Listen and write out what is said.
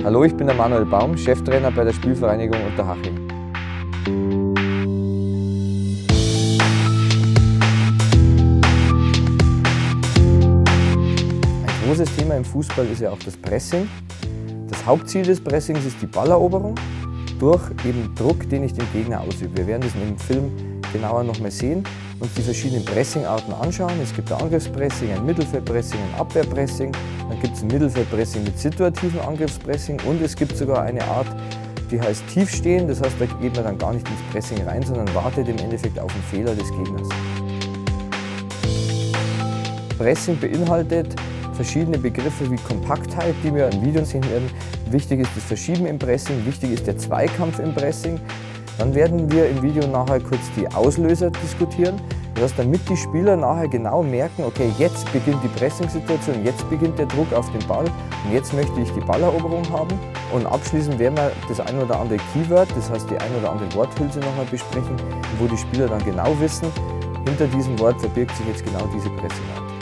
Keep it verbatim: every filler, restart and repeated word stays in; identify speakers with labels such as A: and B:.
A: Hallo, ich bin der Manuel Baum, Cheftrainer bei der Spielvereinigung Unterhaching. Ein großes Thema im Fußball ist ja auch das Pressing. Das Hauptziel des Pressings ist die Balleroberung durch eben Druck, den ich dem Gegner ausübe. Wir werden das im Film genauer noch mal sehen, uns die verschiedenen Pressingarten anschauen. Es gibt ein Angriffspressing, ein Mittelfeldpressing, ein Abwehrpressing. Dann gibt es ein Mittelfeldpressing mit situativen Angriffspressing und es gibt sogar eine Art, die heißt Tiefstehen. Das heißt, da geht man dann gar nicht ins Pressing rein, sondern wartet im Endeffekt auf den Fehler des Gegners. Pressing beinhaltet verschiedene Begriffe wie Kompaktheit, die wir in Videos sehen werden. Wichtig ist das Verschieben im Pressing, wichtig ist der Zweikampf im Pressing. Dann werden wir im Video nachher kurz die Auslöser diskutieren. Das heißt, damit die Spieler nachher genau merken, okay, jetzt beginnt die Pressing-Situation, jetzt beginnt der Druck auf den Ball und jetzt möchte ich die Balleroberung haben. Und abschließend werden wir das ein oder andere Keyword, das heißt die ein oder andere Worthülse nochmal besprechen, wo die Spieler dann genau wissen, hinter diesem Wort verbirgt sich jetzt genau diese Pressingart.